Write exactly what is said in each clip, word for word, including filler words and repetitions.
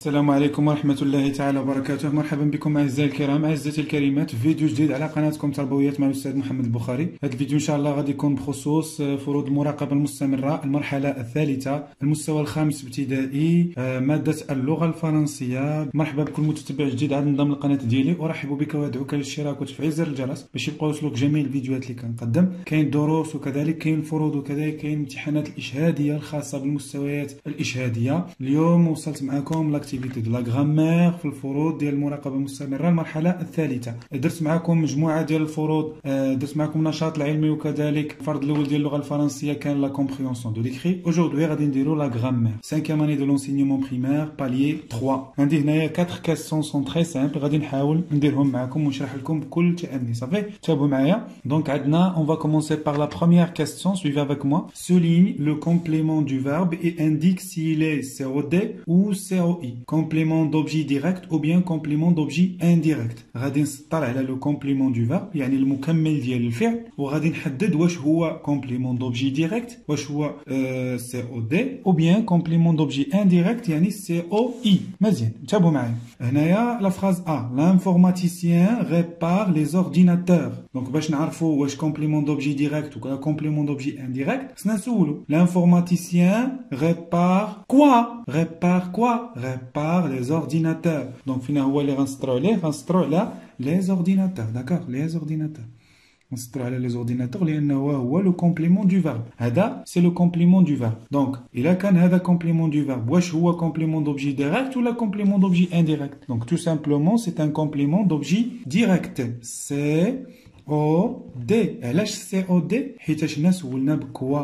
السلام عليكم ورحمة الله تعالى وبركاته. مرحبا بكم أعزائي الكرام، أعزائي الكريمات، في فيديو جديد على قناتكم تربويات مع الأستاذ محمد البخاري. هذا الفيديو إن شاء الله غادي يكون بخصوص فروض المراقبة المستمرة المرحلة الثالثة المستوى الخامس ابتدائي، مادة اللغة الفرنسية. مرحبا بكل متتبع جديد على نظام القناة ديالي، أرحب بك وأدعوك للاشتراك وتفعيل زر الجرس باش يبقاو يوصلوك جميع الفيديوهات اللي كنقدم. كاين دروس وكذلك كاين فروض وكذلك كاين امتحانات الإشهادية الخاصة بالمستويات الإشهادية. اليوم وصلت معكم لاكتيفيتي دو لا غرامير في الفروض ديال المراقبه المستمره المرحله الثالثه. درت معكم مجموعه ديال الفروض، درت معكم نشاط العلمي وكذلك الفرض الاول ديال اللغه الفرنسيه كان لا كومبريونسيون دو ليكري. اوجوردي غادي نديروا لا غرامير خامسيام اني دو لونسينيومون بريمير باليي ثلاثة. عندي هنايا أربعة كاستيون سون تري سامبل، غادي نحاول نديرهم معكم ونشرح لكم بكل تأني. صافي تابعوا معايا. دونك عندنا on va commencer par la première question. Suivez avec moi. Souligne le complément du verbe et indique s'il est C O D ou C O I. complément d'objet direct ou bien complément d'objet indirect. غادي نسطر على لو كومبليمون دو فيرب يعني المكمل ديال الفعل، وغادي نحدد واش هو كومبليمون دوبجي ديريكت واش هو سي او دي او بيان كومبليمون دوبجي انديريكت يعني سي او اي. مزيان تابعوا معايا. هنايا لا فراز ا l'informaticien répare les ordinateurs. دونك باش نعرفوا واش كومبليمون دوبجي ديريكت ولا كومبليمون دوبجي انديريكت خصنا نسولو l'informaticien répare quoi répare quoi répare les ordinateurs. Donc فينا هو اللي غنسطرو عليه غنسطرو على les ordinateurs. داكوغ les ordinateurs غنسطرو على les ordinateurs لانه هو لو كومبليمون دو فيرب. هذا سي لو كومبليمون دو فيرب. دونك الا كان هذا كومبليمون دو فيرب واش هو كومبليمون دوبجي ديريكت ولا كومبليمون دوبجي انديريكت؟ دونك تو سامبلومون سي ان كومبليمون دوبجي ديريكت سي او دي. علاش سي او دي؟ حيتاش الناس سولنا بكوا.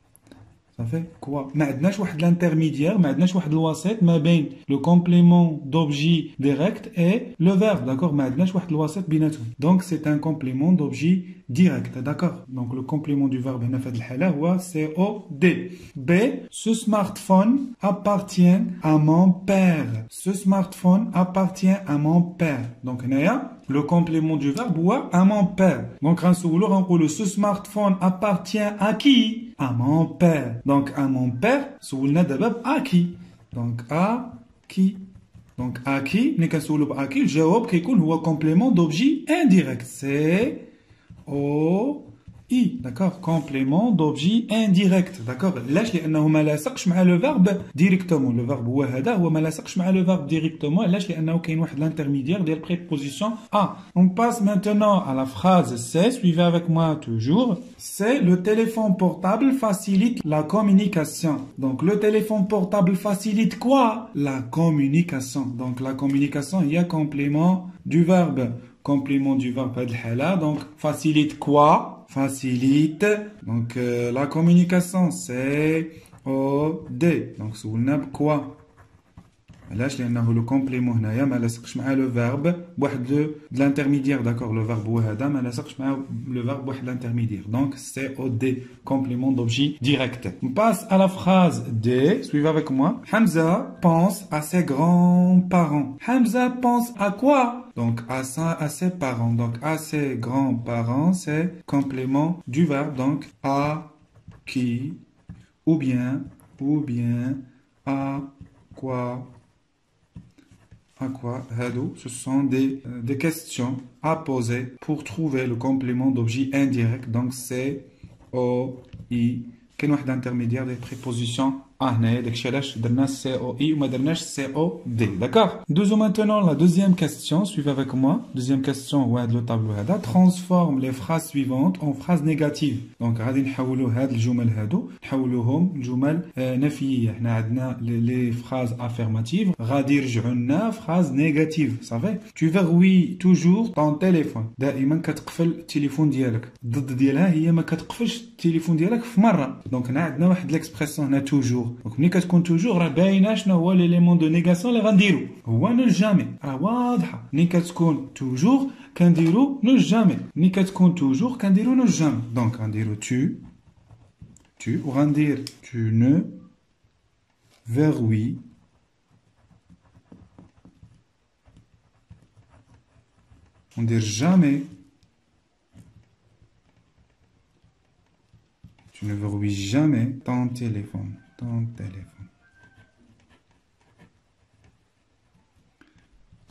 صافي كوا ما عندناش واحد لانترميديير، ما عندناش واحد الوسيط ما بين لو كومبليمون دوبجي ديريكت اي لو فيرب. داكوغ ما عندناش واحد الوسيط بيناتهم. دونك سي ان كومبليمون دوبجي ديريكت. داكوغ دونك لو كومبليمون دو فيرب هنا في هذه الحاله هو سي او دي. بي سو سمارتفون appartient à mon père. Ce smartphone appartient à mon père. دونك هنايا le complément du verbe هو à mon père. Donc غنسولو غنقولو ce smartphone appartient à qui? À mon père. Donc à mon père سولنا دابا ب à qui. Donc à qui. Donc à qui ملي كنسولو ب à qui الجواب كيكون هو complément d'objet indirect. C'est au I. D'accord. Complément d'objet indirect. D'accord. علاش؟ لانه ما لاصقش مع لو فيرب ديريكتومون. لو فيرب هو هذا هو ما لاصقش مع لو فيرب ديريكتومون. علاش؟ لانه كاين واحد l'intermédiaire ديال préposition a. On passe maintenant à la phrase C. Suivez avec moi toujours. C'est le téléphone portable facilite la communication. Donc le téléphone portable facilite quoi? La communication. Donc la communication il y a complément du verbe. Complément du verbe هاد الحالة. Donc facilite quoi? Facilite. Donc euh, la communication c'est O D. Donc سولنا بكوا. علاش؟ لانه لو كومبليمون هنايا ما لاصقش مع لو فيرب بواحد دو لانترميديير. داكوغ لو فيرب هو هذا ما لاصقش مع لو فيرب بواحد لانترميديير. دونك سي او دي كومبليمون دوبجي ديريكت. On passe à la phrase D. Suivez avec moi. Hamza pense à ses grands-parents. Hamza pense à quoi? Donc à ça, à ses parents. Donc à ses grands-parents c'est complément du verbe. Donc à qui ou bien ou bien à quoi. À quoi? Hado, ce sont des, euh, des questions à poser pour trouver le complément d'objet indirect. Donc c'est O I. كاين واحد intermédiaire des prépositions اه هنايا داكشي علاش درنا سي او اي وما درناش سي او دي. داكوغ. دوزو maintenant la deuxième question. Suivez avec moi. Deuxième question هو هاد لو طابلو هذا. Transforme les phrases suivantes en phrases négatives. دونك غادي نحولوا هاد الجمل هادو نحولوهم لجمل آه نفييه. حنا عندنا لي فراز افيرماتيف غادي يرجعوا لنا فراز نيجاتيف. صافي. Tu verrouilles toujours ton téléphone. دائما كتقفل التليفون ديالك. الضد ديالها هي ما كتقفلش التليفون ديالك في مره. دونك هنا عندنا واحد ليكسبرسيون هنا توجور. دونك ملي كتكون توجور راه باينه شنو هو ليليمون دو نيغاسيون اللي غنديرو هو نو جامي. راه واضحه. ملي كتكون توجور كنديرو نو جامي. ملي كتكون توجور كنديرو نو جامي. دونك غنديرو tu tu وغندير tu ne verrouilles وندير jamais. Tu ne verrouilles jamais ton téléphone. Ton téléphone.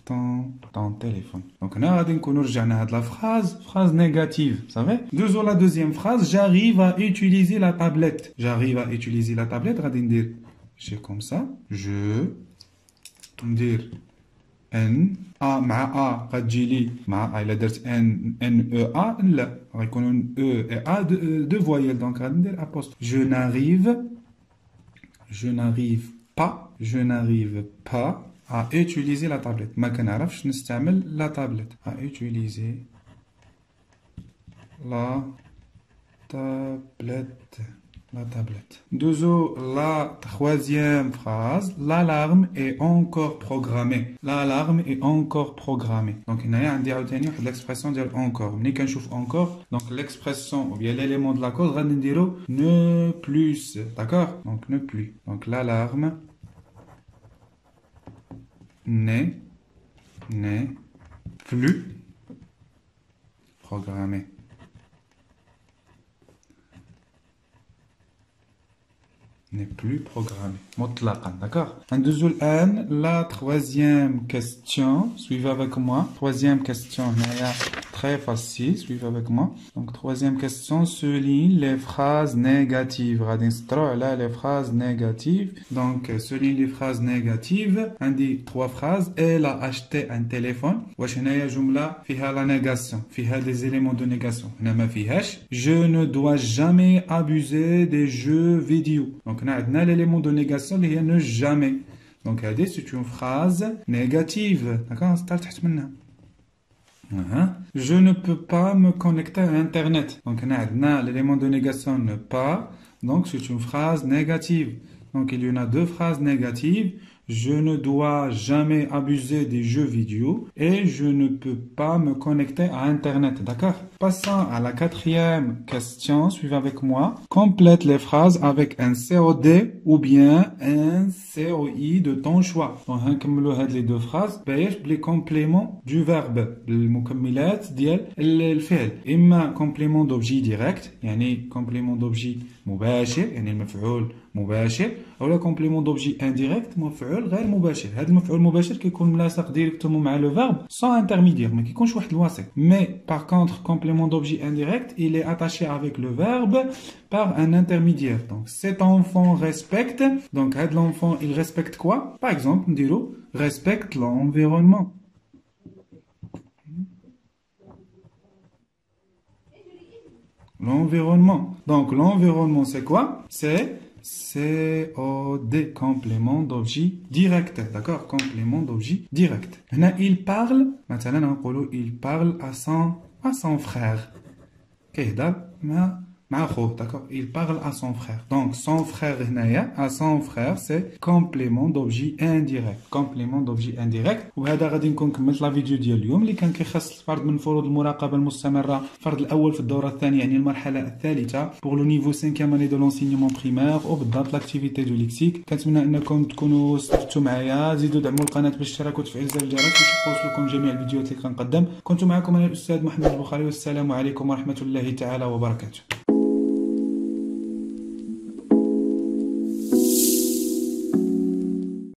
ton, ton téléphone. Donc, on a dit qu'on a la phrase, phrase négative, vous savez? Deux la deuxième phrase, j'arrive à utiliser la tablette. J'arrive à utiliser la tablette, on va dire, j'ai comme ça, je, dire, N, A, مع A, غتجي لي مع A, إلا درت N, N, E, A, لا, غيكونوا E et A, deux, deux voyelles, donc غادي ندير apostrophe. Je n'arrive, je n'arrive pas, je n'arrive pas à utiliser la tablette. ما كنعرفش نستعمل la tablette. À utiliser la tablette. La tablette. Deuxièmement, la troisième phrase, l'alarme est encore programmée. L'alarme est encore programmée. Donc, il y a l'expression de encore. Mais quand je trouve encore, donc l'expression ou bien l'élément de la cause, on va dire ne plus. D'accord? Donc, ne plus. Donc, l'alarme n'est, n'est plus programmée. N'est plus programmé. Motlaqan, d'accord? La troisième question, suivez avec moi. Troisième question, très facile, suivez avec moi. Donc, troisième question, souligne les phrases négatives. Là, les phrases négatives. Donc, souligne les phrases négatives. On dit trois phrases. Elle a acheté un téléphone. Fiha la négation. Fiha des éléments de négation. Je ne dois jamais abuser des jeux vidéo. Donc, on a l'élément de négation, il y a ne jamais. Donc, c'est une phrase négative. D'accord? Je ne peux pas me connecter à Internet. Donc, on a l'élément de négation ne pas. Donc, c'est une phrase négative. Donc, il y en a deux phrases négatives. Je ne dois jamais abuser des jeux vidéo et je ne peux pas me connecter à Internet. D'accord? Passons à la quatrième question. Suivez avec moi. Complète les phrases avec un C O D ou bien un C O I de ton choix. Donc, on va les deux phrases. Les compléments du verbe. المكملات ديال الفعل. إما complément d'objet direct. يعني complément d'objet مباشر. يعني المفعول مباشر. أو لا complément d'objet indirect. مفعول غير مباشر. هذا المفعول المباشر كيكون ملاصق ديريكتومون مع le verbe sans intermédiaire. ما كيكونش واحد الواسط. Mais par contre complément d'objet indirect, il est attaché avec le verbe par un intermédiaire. Donc cet enfant respecte. Donc l'enfant il respecte quoi? Par exemple, on dirait respecte l'environnement. L'environnement. Donc l'environnement c'est quoi? C'est C O D, complément d'objet direct. D'accord? Complément d'objet direct. Maintenant, il parle, maintenant, il parle à son, à son frère. D'accord? Il parle à son frère. Donc, son frère, à son frère, c'est complément d'objet indirect. Complément d'objet indirect. وهذا غادي نكون كملت لا فيديو ديال اليوم اللي كان كيخص فرد من فروض المراقبه المستمره، الفرد الاول في الدوره الثانيه يعني المرحله الثالثه pour le niveau cinquième année de l'enseignement primaire وبالضبط لاكتيفيتي دو ليكسيك. كنتمنى انكم تكونوا استفدتوا معايا. زيدوا دعموا القناه بالاشتراك وتفعيل زر الجرس باش يوصلكم جميع الفيديوهات اللي كنقدم. كنت معكم انا الاستاذ محمد البخاري والسلام عليكم ورحمه الله تعالى وبركاته.